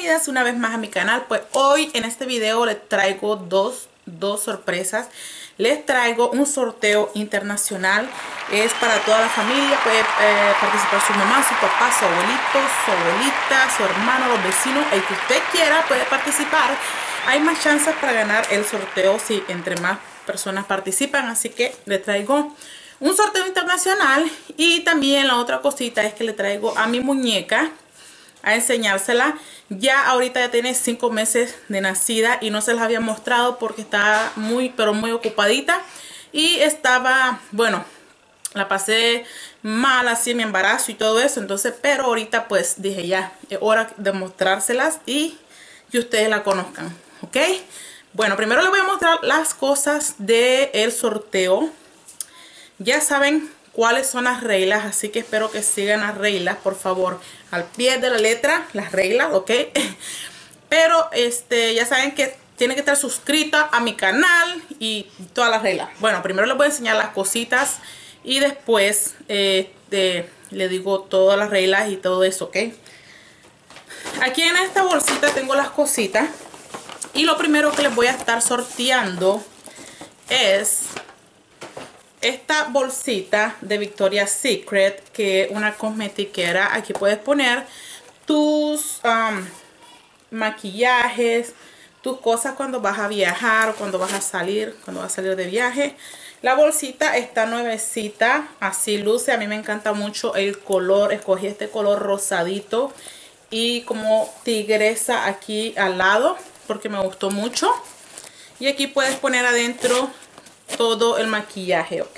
bienvenidas una vez más a mi canal. Pues hoy en este video les traigo dos sorpresas. Les traigo un sorteo internacional, es para toda la familia. Puede participar su mamá, su papá, su abuelito, su abuelita, su hermano, los vecinos, el que usted quiera puede participar. Hay más chances para ganar el sorteo si entre más personas participan, así que le traigo un sorteo internacional. Y también la otra cosita es que le traigo a mi muñeca a enseñársela. Ya ahorita ya tiene 5 meses de nacida y no se las había mostrado porque estaba muy ocupadita y estaba, bueno, la pasé mal así en mi embarazo y todo eso. Entonces, pero ahorita pues dije ya, es hora de mostrárselas y que ustedes la conozcan, ¿ok? Bueno, primero les voy a mostrar las cosas del sorteo. Ya saben cuáles son las reglas, así que espero que sigan las reglas, por favor, al pie de la letra, las reglas, ¿ok? Pero ya saben que tienen que estar suscritas a mi canal y todas las reglas. Bueno, primero les voy a enseñar las cositas y después le digo todas las reglas y todo eso, ¿ok? Aquí en esta bolsita tengo las cositas y lo primero que les voy a estar sorteando es esta bolsita de Victoria's Secret, que es una cosmetiquera. Aquí puedes poner tus maquillajes, tus cosas cuando vas a viajar o cuando vas a salir de viaje. La bolsita está nuevecita, así luce. A mí me encanta mucho el color. Escogí este color rosadito y como tigresa aquí al lado porque me gustó mucho. Y aquí puedes poner adentro todo el maquillaje, ok.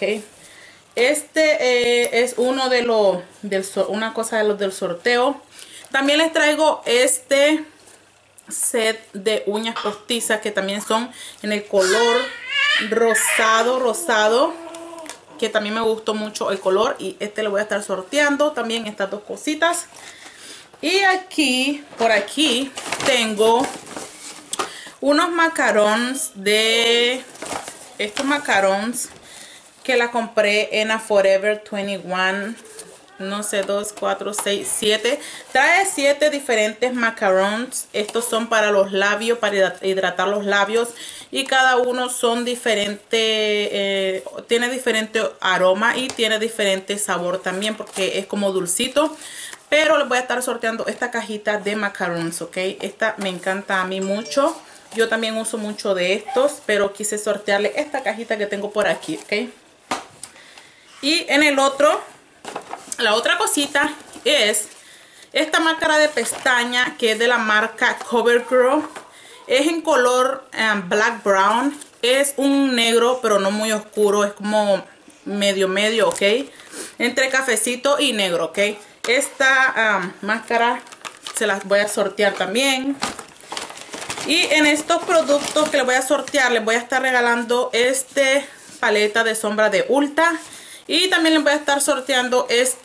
Este es uno de una cosa de los del sorteo. También les traigo este set de uñas postizas que también son en el color rosado, que también me gustó mucho el color, y le voy a estar sorteando también estas dos cositas. Y aquí, por aquí tengo unos macarons de estos macarons que la compré en a Forever 21, no sé, 2, 4, 6, 7. Trae 7 diferentes macarons. Estos son para los labios, para hidratar los labios. Y cada uno son diferente, tiene diferente aroma y tiene diferente sabor también porque es como dulcito. Pero les voy a estar sorteando esta cajita de macarons, ok. Esta me encanta a mí mucho. Yo también uso mucho de estos, pero quise sortearle esta cajita que tengo por aquí, ¿ok? Y en el otro, la otra cosita es esta máscara de pestaña que es de la marca CoverGirl. Es en color black brown. Es un negro, pero no muy oscuro. Es como medio, ¿ok? Entre cafecito y negro, ¿ok? Esta máscara se las voy a sortear también. Y en estos productos que les voy a sortear, les voy a estar regalando paleta de sombra de Ulta. Y también les voy a estar sorteando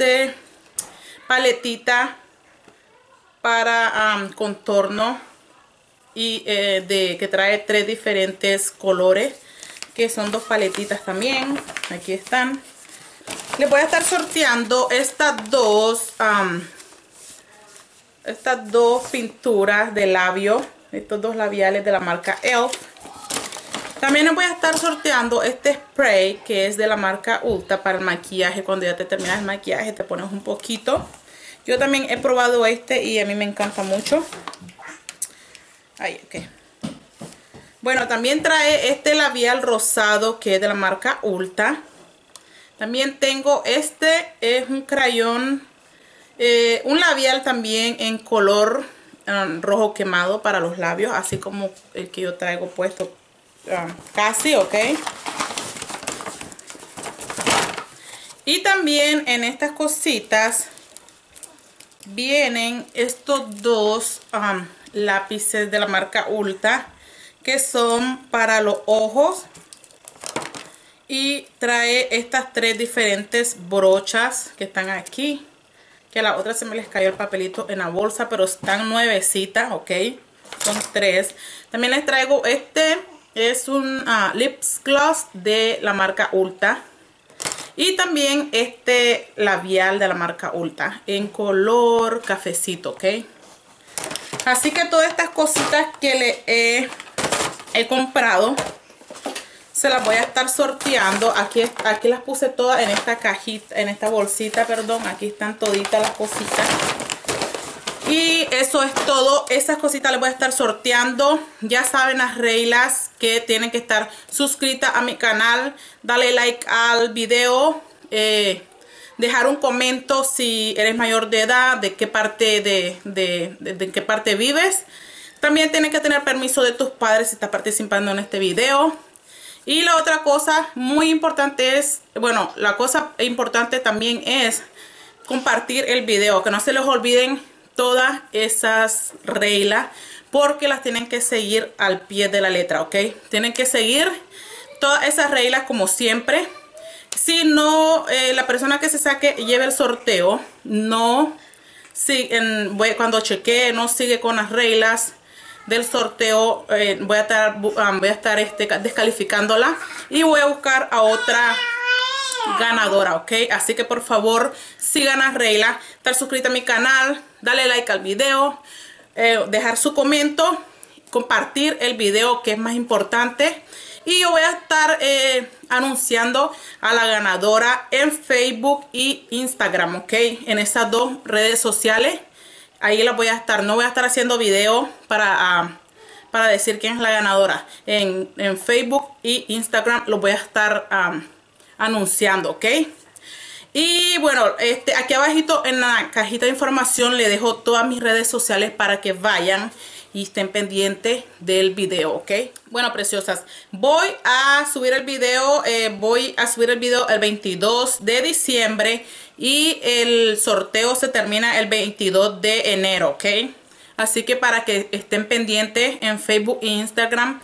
paletita para contorno. Y que trae 3 diferentes colores. Que son 2 paletitas también. Aquí están. Les voy a estar sorteando estas dos pinturas de labio. Estos 2 labiales de la marca e.l.f. También les voy a estar sorteando este spray que es de la marca Ulta para el maquillaje. Cuando ya te terminas el maquillaje te pones un poquito. Yo también he probado y a mí me encanta mucho. Ahí, ok. Bueno, también trae este labial rosado que es de la marca Ulta. También tengo es un crayón, un labial también en color rojo quemado para los labios, así como el que yo traigo puesto, casi, ok. Y también en estas cositas vienen estos 2 lápices de la marca Ulta que son para los ojos. Y trae estas 3 diferentes brochas que están aquí. Que a la otra se me les cayó el papelito en la bolsa, pero están nuevecitas, ok. Son 3. También les traigo es un lips gloss de la marca Ulta. Y también labial de la marca Ulta en color cafecito, ok. Así que todas estas cositas que le he comprado se las voy a estar sorteando. Aquí las puse todas en esta cajita, en esta bolsita, perdón. Aquí están toditas las cositas. Y eso es todo. Esas cositas les voy a estar sorteando. Ya saben las reglas, que tienen que estar suscritas a mi canal. Dale like al video. Dejar un comento si eres mayor de edad, de qué parte de qué parte vives. También tienes que tener permiso de tus padres si estás participando en este video. Y la otra cosa muy importante es, bueno, la cosa importante también es compartir el video, que no se les olviden todas esas reglas, porque las tienen que seguir al pie de la letra, ¿ok? Tienen que seguir todas esas reglas como siempre. Si no, la persona que se saque lleve el sorteo, no cuando chequee, no sigue con las reglas del sorteo, voy a estar descalificándola y voy a buscar a otra ganadora, ¿ok? Así que por favor sigan las reglas, estar suscrita a mi canal, darle like al video, dejar su comentario, compartir el video, que es más importante. Y yo voy a estar anunciando a la ganadora en Facebook y Instagram, ¿ok? En esas dos redes sociales. Ahí la voy a estar, no voy a estar haciendo video para decir quién es la ganadora. En Facebook y Instagram lo voy a estar anunciando, ¿ok? Y bueno, aquí abajito en la cajita de información le dejo todas mis redes sociales para que vayan y estén pendientes del video, ¿ok? Bueno, preciosas, voy a subir el video el 22 de diciembre y el sorteo se termina el 22 de enero, ¿ok? Así que para que estén pendientes en Facebook e Instagram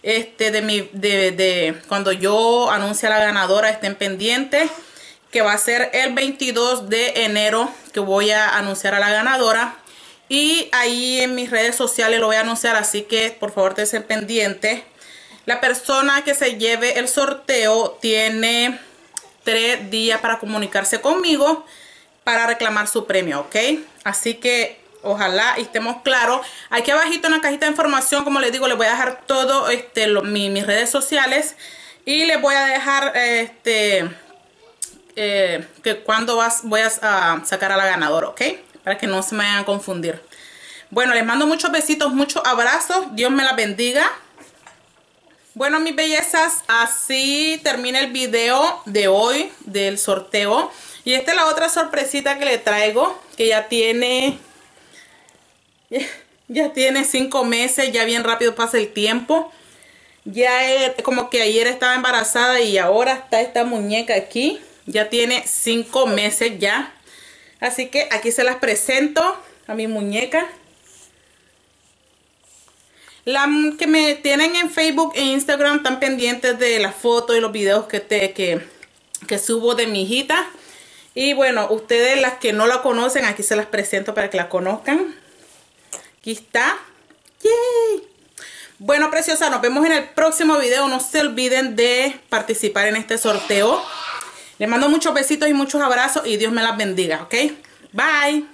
cuando yo anuncie a la ganadora, estén pendientes que va a ser el 22 de enero que voy a anunciar a la ganadora. Y ahí en mis redes sociales lo voy a anunciar, así que por favor estén pendientes. La persona que se lleve el sorteo tiene 3 días para comunicarse conmigo para reclamar su premio, ¿ok? Así que ojalá estemos claros. Aquí abajito en la cajita de información, como les digo, les voy a dejar todo mis redes sociales. Y les voy a dejar que cuando voy a sacar a la ganadora, ¿ok? Para que no se me vayan a confundir. Bueno, les mando muchos besitos, muchos abrazos. Dios me las bendiga. Bueno, mis bellezas, así termina el video de hoy del sorteo. Y esta es la otra sorpresita que le traigo, que ya tiene 5 meses, ya bien rápido pasa el tiempo. Ya como que ayer estaba embarazada y ahora está esta muñeca aquí. Ya tiene 5 meses ya. Así que aquí se las presento a mi muñeca. Las que me tienen en Facebook e Instagram están pendientes de las fotos y los videos que subo de mi hijita. Y bueno, ustedes las que no la conocen, aquí se las presento para que la conozcan. Aquí está. ¡Yay! Bueno, preciosa, nos vemos en el próximo video. No se olviden de participar en este sorteo. Les mando muchos besitos y muchos abrazos y Dios me las bendiga, ¿ok? Bye.